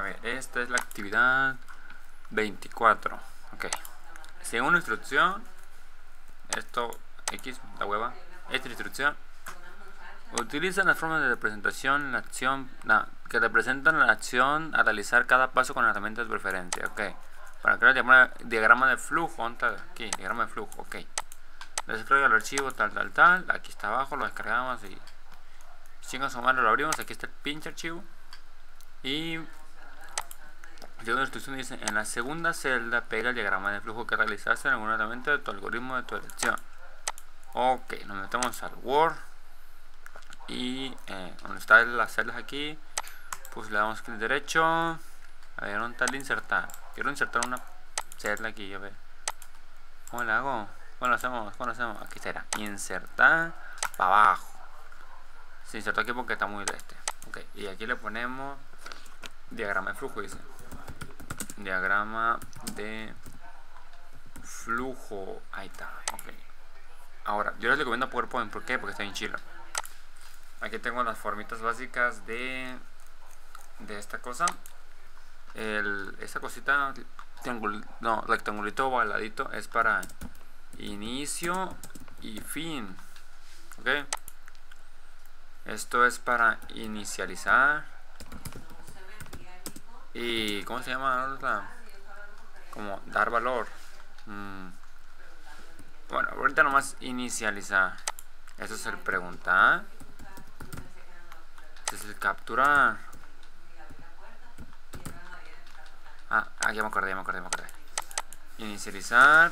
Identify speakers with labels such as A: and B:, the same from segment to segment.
A: ver, esta es la actividad 24. Ok. Según la instrucción, esto X, la hueva, esta instrucción utiliza las formas de representación, la acción, que representan la acción a realizar cada paso con herramientas de preferencia. Ok. Para crear el diagrama de flujo, aquí, diagrama de flujo, ok. Descarga el archivo, tal. Aquí está abajo, lo descargamos y chingas su madre, lo abrimos. Aquí está el pinche archivo. Y según la instrucción dice, en la segunda celda pega el diagrama de flujo que realizaste en alguna herramienta de tu algoritmo de tu elección. Ok, nos metemos al Word y donde están las celdas aquí, pues le damos clic derecho. A ver, ¿dónde está el insertar? Quiero insertar una celda aquí, a ver. ¿Cómo le hago? ¿Cómo lo hacemos? Aquí será, insertar para abajo. Se insertó aquí porque está muy de este. Ok, y aquí le ponemos diagrama de flujo, dice. Diagrama de flujo. Ahí está, ok. Ahora, yo les recomiendo PowerPoint. ¿Por qué? Porque está bien chilo. Aquí tengo las formitas básicas de esta cosa. Esta cosita rectangulito ovaladito es para inicio y fin. Ok. Esto es para inicializar. Y ¿cómo se llama? Como dar valor. Bueno, ahorita nomás inicializar. Eso es el preguntar. Este es el capturar. Ya me acordé. Inicializar,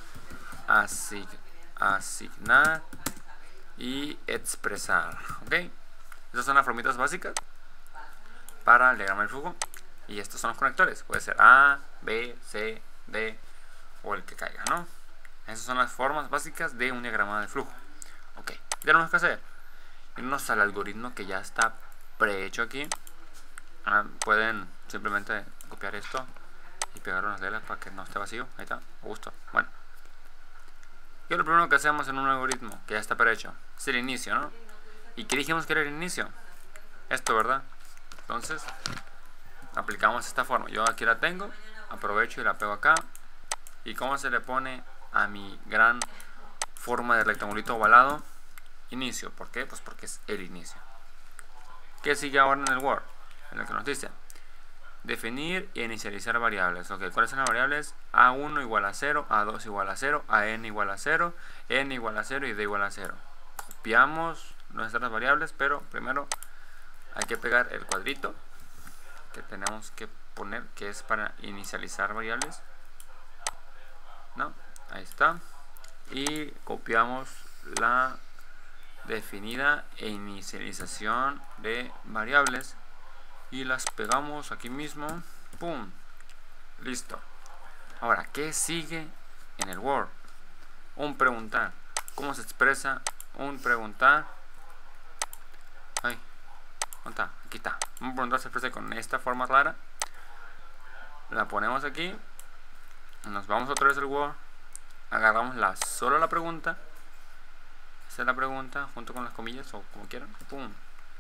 A: asignar y expresar. Ok. Esas son las formitas básicas para el diagrama del flujo. Y estos son los conectores. Puede ser A, B, C, D o el que caiga, ¿no? Esas son las formas básicas de un diagrama de flujo. Ok, ya no tenemos que hacer. Irnos al algoritmo que ya está prehecho aquí. Pueden simplemente copiar esto y pegar unas letras para que no esté vacío. Ahí está, a gusto. Bueno, y lo primero que hacemos en un algoritmo que ya está prehecho es el inicio, ¿no? ¿Y qué dijimos que era el inicio? Esto, ¿verdad? Entonces aplicamos esta forma. Yo aquí la tengo, aprovecho y la pego acá. ¿Y cómo se le pone a mi gran forma de rectangulito ovalado? Inicio. ¿Por qué? Pues porque es el inicio. ¿Qué sigue ahora en el Word? En el que nos dice definir e inicializar variables. Ok, ¿cuáles son las variables? A1 igual a 0, A2 igual a 0, AN igual a 0, N igual a 0 y D igual a 0. Copiamos nuestras variables, pero primero hay que pegar el cuadrito que tenemos que poner, que es para inicializar variables. ¿No? Ahí está. Y copiamos la definida e inicialización de variables y las pegamos aquí mismo. ¡Pum! Listo. Ahora, ¿qué sigue en el Word? Un preguntar. ¿Cómo se expresa un preguntar? Ay, ¿dónde está? Aquí está. Un preguntar se expresa con esta forma rara. La ponemos aquí. Nos vamos otra vez al Word. Agarramos solo la pregunta. Esa es la pregunta junto con las comillas o como quieran. ¡Pum!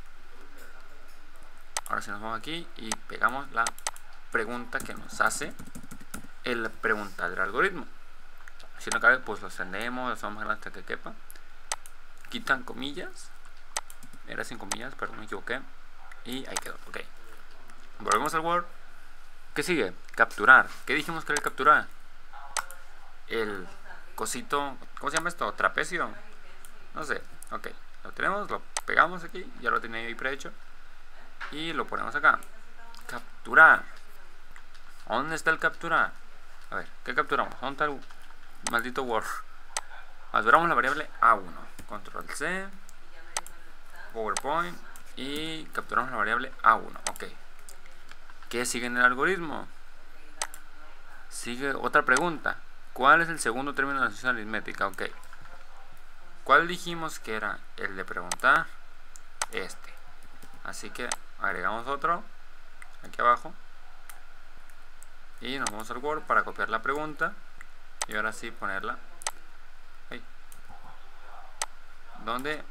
A: Ahora sí nos vamos aquí y pegamos la pregunta que nos hace el preguntar del algoritmo. Si no cabe, pues lo extendemos, lo hacemos más grande hasta que quepa. Quitan comillas. Era sin comillas, perdón, me equivoqué. Y ahí quedó, ok. Volvemos al Word. ¿Qué sigue? Capturar. ¿Qué dijimos que era el capturar? El cosito, ¿cómo se llama esto? ¿Trapecio? No sé, ok. Lo tenemos, lo pegamos aquí, ya lo tenía ahí prehecho. Y lo ponemos acá. Capturar. ¿Dónde está el capturar? A ver, ¿qué capturamos? ¿Dónde está el maldito Word? Capturamos la variable A1. Control C. PowerPoint. Y capturamos la variable A1. Ok. ¿Qué sigue en el algoritmo? Sigue otra pregunta. ¿Cuál es el segundo término de la sucesión aritmética? Ok. ¿Cuál dijimos que era el de preguntar? Este. Así que agregamos otro aquí abajo. Y nos vamos al Word para copiar la pregunta. Y ahora sí ponerla. Ahí. ¿Dónde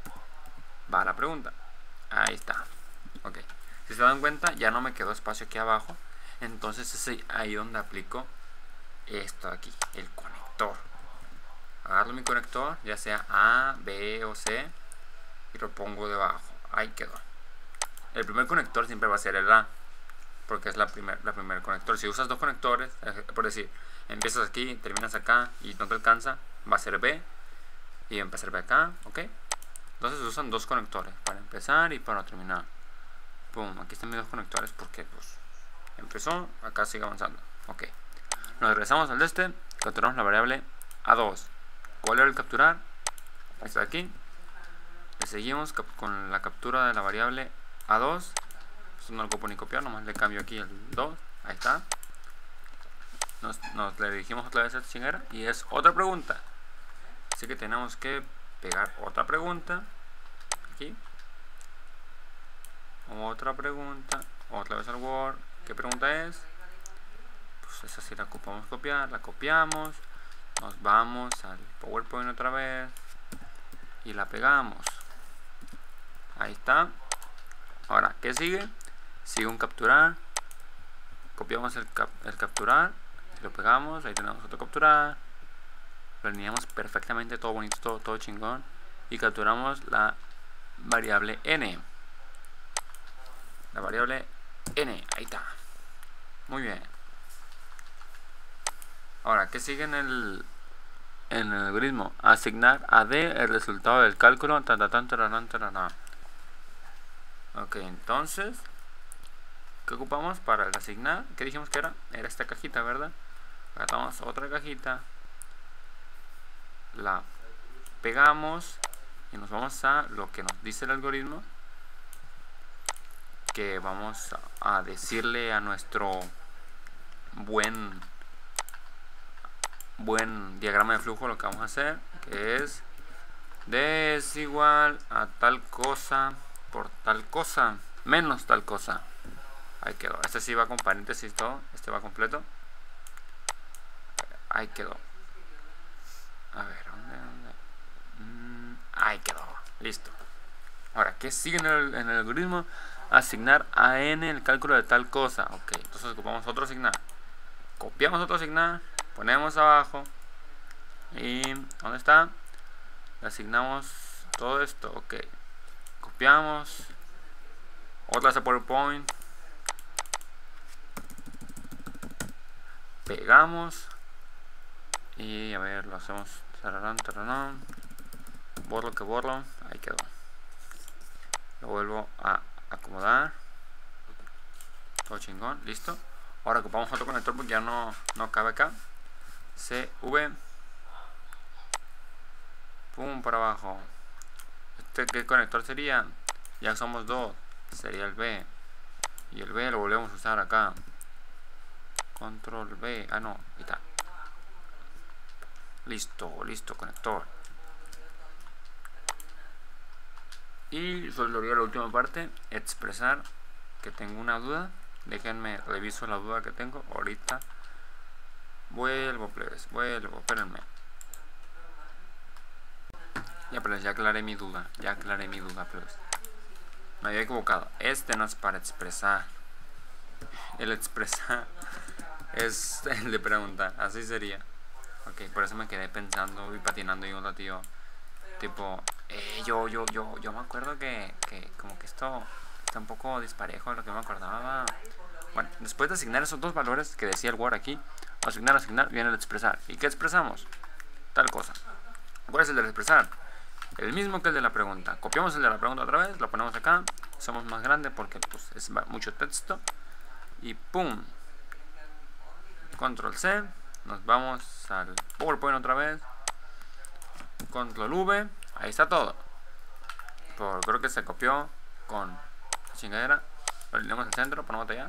A: la pregunta. Ahí está. Ok. Si se dan cuenta, ya no me quedó espacio aquí abajo. Entonces es ahí donde aplico esto de aquí, el conector. Agarro mi conector, ya sea A, B o C, y lo pongo debajo. Ahí quedó. El primer conector siempre va a ser el A, porque es la primer conector. Si usas dos conectores, por decir, empiezas aquí, terminas acá y no te alcanza, va a ser B y va a empezar B acá, ¿ok? Entonces usan dos conectores, para empezar y para terminar. Pum, aquí están mis dos conectores porque pues empezó, acá sigue avanzando. Ok, nos regresamos al de este, capturamos la variable A2. ¿Cuál era el capturar? Está aquí. Le seguimos con la captura de la variable A2. Esto no lo ocupo ni copiar, nomás le cambio aquí el 2. Ahí está. Nos le dirigimos otra vez a esta chingadera y es otra pregunta. Así que tenemos que pegar otra pregunta. Aquí. Otra pregunta. Otra vez al Word. ¿Qué pregunta es? Pues esa sí la ocupamos copiar. La copiamos. Nos vamos al PowerPoint otra vez. Y la pegamos. Ahí está. Ahora, ¿qué sigue? Sigue un capturar. Copiamos el capturar. Y lo pegamos. Ahí tenemos otro capturar. Lo alineamos perfectamente. Todo bonito, todo chingón. Y capturamos la variable n. La variable n. Ahí está. Muy bien. Ahora, ¿qué sigue en el algoritmo? Asignar a D el resultado del cálculo. Ok, entonces, ¿qué ocupamos para el asignar? ¿Qué dijimos que era? Era esta cajita, ¿verdad? Agarramos otra cajita, la pegamos y nos vamos a lo que nos dice el algoritmo, que vamos a decirle a nuestro buen diagrama de flujo lo que vamos a hacer, que es D es igual a tal cosa por tal cosa menos tal cosa. Ahí quedó. Este sí va con paréntesis todo. Este va completo. Ahí quedó. A ver, ¿dónde? Ahí quedó. Listo. Ahora, ¿qué sigue en el algoritmo? Asignar a n el cálculo de tal cosa. Ok, entonces ocupamos otro asignar. Copiamos otro asignar. Ponemos abajo. Y ¿dónde está? Le asignamos todo esto. Ok. Copiamos. Otra vez a PowerPoint. Pegamos. Y a ver, lo hacemos. Tararán. Borro que borro. Ahí quedó. Lo vuelvo a acomodar. Todo chingón. Listo. Ahora ocupamos otro conector porque ya no cabe acá. CV. Pum, para abajo. ¿Qué conector sería? Ya somos dos. Sería el B. Y el B lo volvemos a usar acá. Control B. Ah, no. Ahí está. Listo, conector. Y solo olvidé la última parte. Expresar que tengo una duda. Déjenme reviso la duda que tengo. Ahorita. Vuelvo, plebes. Espérenme. Ya aclaré mi duda. Plebes. Me había equivocado. Este no es para expresar. El expresar es el de preguntar. Así sería. Ok, por eso me quedé pensando y patinando y un ratillo. Tipo, yo me acuerdo que como que esto está un poco disparejo de lo que me acordaba. Bueno, después de asignar esos dos valores que decía el Word aquí, asignar, viene el expresar. ¿Y qué expresamos? Tal cosa. ¿Cuál es el de expresar? El mismo que el de la pregunta. Copiamos el de la pregunta otra vez, lo ponemos acá. Somos más grande porque pues es mucho texto. Y pum. Control C. Nos vamos al PowerPoint otra vez. Control V. Ahí está todo. Creo que se copió con chingadera. Lo alineamos al centro, ponemos allá.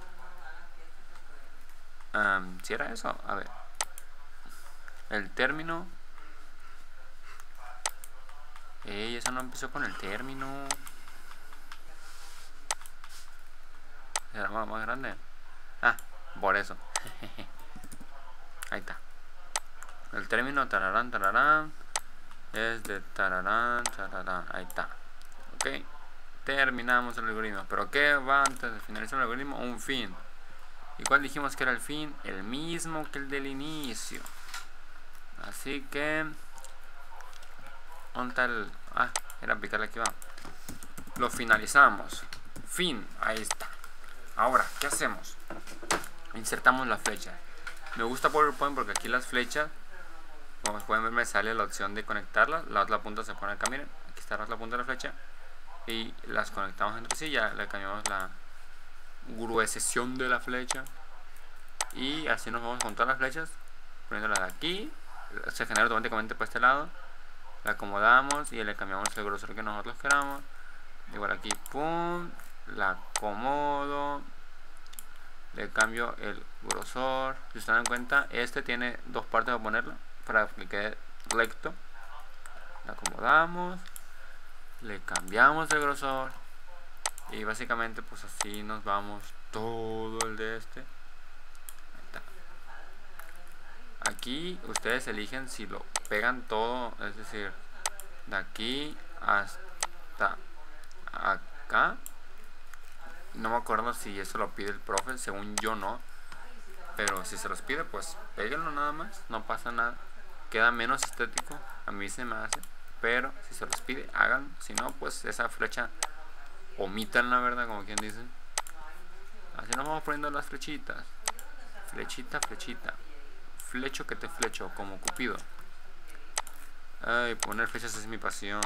A: Si era eso, a ver. El término. Eso no empezó con el término. ¿Era más grande? Ah, por eso. Ahí está. El término tararán es de tararán. Ahí está. Ok. Terminamos el algoritmo. ¿Pero qué va antes de finalizar el algoritmo? Un fin. ¿Y cuál dijimos que era el fin? El mismo que el del inicio. Así que... ¿dónde está el...? Ah, era picarle aquí va. Lo finalizamos. Fin, ahí está. Ahora, ¿qué hacemos? Insertamos la flecha. Me gusta PowerPoint porque aquí las flechas, como pueden ver, me sale la opción de conectarlas. La otra punta se pone acá, miren. Aquí está la otra punta de la flecha. Y las conectamos entre sí, ya le cambiamos la gruesección de la flecha. Y así nos vamos con todas las flechas, poniéndolas de aquí. Se genera automáticamente por este lado. La acomodamos y le cambiamos el grosor que nosotros queramos. Igual aquí, pum, la acomodo, le cambio el grosor. Si se dan cuenta, este tiene dos partes a ponerlo para que quede recto. La acomodamos, le cambiamos el grosor y básicamente pues así nos vamos todo el de este. Ahí está. Aquí ustedes eligen si lo pegan todo, es decir, de aquí hasta acá. No me acuerdo si eso lo pide el profe, según yo no, pero si se los pide pues péguenlo nada más, no pasa nada, queda menos estético, a mí se me hace, pero si se los pide háganlo, si no pues esa flecha omitan, la verdad, como quien dice. Así nos vamos poniendo las flechitas, flechita, flechita, flecho que te flecho, como Cupido. Ay, poner flechas es mi pasión.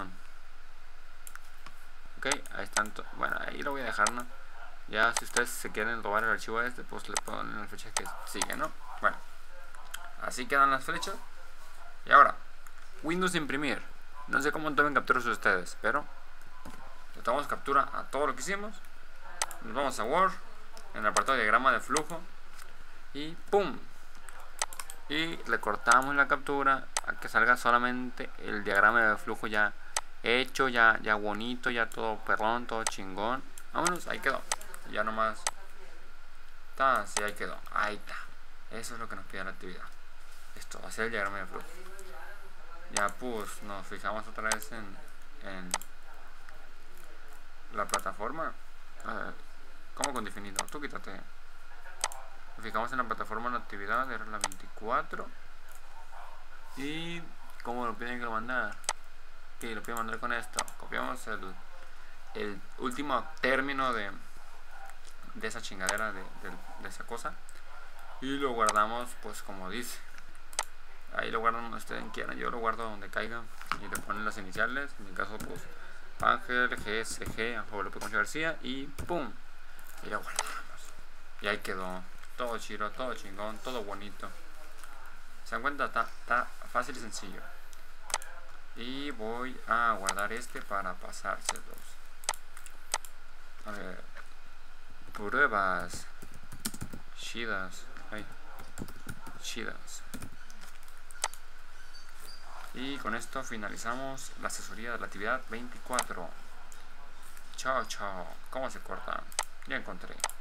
A: Ok, ahí están. Bueno, ahí lo voy a dejar, ¿no? Ya si ustedes se quieren robar el archivo este, pues le ponen las flechas que siguen, ¿no? Bueno, así quedan las flechas. Y ahora, Windows imprimir. No sé cómo tomen capturas ustedes, pero le tomamos captura a todo lo que hicimos. Nos vamos a Word, en el apartado de diagrama de flujo. Y ¡pum! Y le cortamos la captura a que salga solamente el diagrama de flujo ya hecho, ya bonito, ya todo perrón, todo chingón. Vámonos, ahí quedó. Ya nomás está, sí, ahí quedó. Ahí está. Eso es lo que nos pide la actividad. Esto va a ser el diagrama de flujo. Ya pues nos fijamos otra vez en la plataforma. ¿Cómo con definido? Tú quítate. Nos fijamos en la plataforma de la actividad, era la 24. Y ¿cómo lo piden que lo mandar? Que lo piden mandar con esto. Copiamos el último término de esa chingadera, de esa cosa, y lo guardamos pues como dice. Ahí lo guardan donde ustedes quieran, yo lo guardo donde caiga y le ponen las iniciales, en mi caso pues Ángel GSG López García, y pum, y lo guardamos y ahí quedó, todo chido, todo chingón, todo bonito. Se dan cuenta, está fácil y sencillo. Y voy a guardar este para pasárselos. A ver, pruebas chidas, chidas. Y con esto finalizamos la asesoría de la actividad 24. Chao, chao. ¿Cómo se corta? Ya encontré.